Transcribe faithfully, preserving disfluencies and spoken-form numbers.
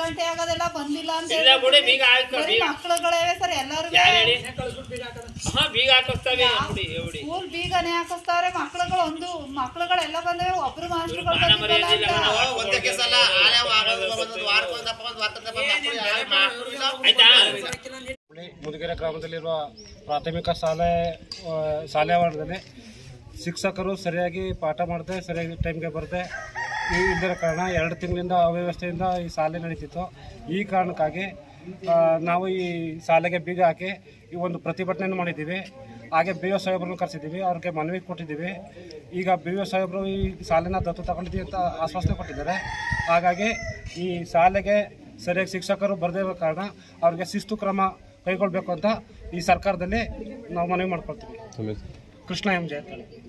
ಗಂಟೆ ಆಗೋದೆಲ್ಲ ಬಂದಿಲ್ಲ ಅಂತ ಹೇಳಿ ಮಕ್ಕಳುಗಳೇ ಸರ್ ಎಲ್ಲರೂ ಬೀಗ ಹಾಕಿಸ್ತಾವೆ ಸ್ಕೂಲ್ ಬೀಗನೇ ಹಾಕಿಸ್ತಾವ್ರೆ ಮಕ್ಕಳುಗಳು ಒಂದು ಮಕ್ಕಳುಗಳೆಲ್ಲ ಬಂದವೆ ಒಬ್ರು ಮಾಸ್ಟರ್ಗಳು ಮುದುಗೆರೆ ಗ್ರಾಮದಲ್ಲಿರುವ ಪ್ರಾಥಮಿಕ ಶಾಲೆ ಶಾಲೆ ಆವರಣದಲ್ಲಿ ಶಿಕ್ಷಕರು ಸರಿಯಾಗಿ ಪಾಠ ಮಾಡದೆ ಸರಿಯಾಗಿ ಟೈಮ್ಗೆ ಬರದೆ ಇದರ ಕಾರಣ ಎರಡು ತಿಂಗಳಿಂದ ಅವ್ಯವಸ್ಥೆಯಿಂದ ಈ ಶಾಲೆ ನಡೀತಿತ್ತು. ಈ ಕಾರಣಕ್ಕಾಗಿ ನಾವು ಈ ಶಾಲೆಗೆ ಬೀಗ ಹಾಕಿ ಈ ಒಂದು ಪ್ರತಿಭಟನೆಯನ್ನು ಮಾಡಿದ್ದೀವಿ. ಹಾಗೆ ಬಿ ಒ ಸಾಹೇಬ್ರನ್ನು ಕರೆಸಿದ್ದೀವಿ, ಅವ್ರಿಗೆ ಮನವಿ ಕೊಟ್ಟಿದ್ದೀವಿ. ಈಗ ಬಿ ಒ ಸಾಹೇಬರು ಈ ಶಾಲೆನ ದತ್ತು ತಗೊಂಡಿದ್ದೀವಿ ಅಂತ ಆಶ್ವಾಸನೆ ಕೊಟ್ಟಿದ್ದಾರೆ. ಹಾಗಾಗಿ ಈ ಶಾಲೆಗೆ ಸರಿಯಾಗಿ ಶಿಕ್ಷಕರು ಬರದೇ ಇರೋ ಕಾರಣ ಅವ್ರಿಗೆ ಶಿಸ್ತು ಕ್ರಮ ಕೈಗೊಳ್ಳಬೇಕು ಅಂತ ಈ ಸರ್ಕಾರದಲ್ಲಿ ನಾವು ಮನವಿ ಮಾಡ್ಕೊಳ್ತೀವಿ. ಕೃಷ್ಣ ಎಂ ಜಯಂತ.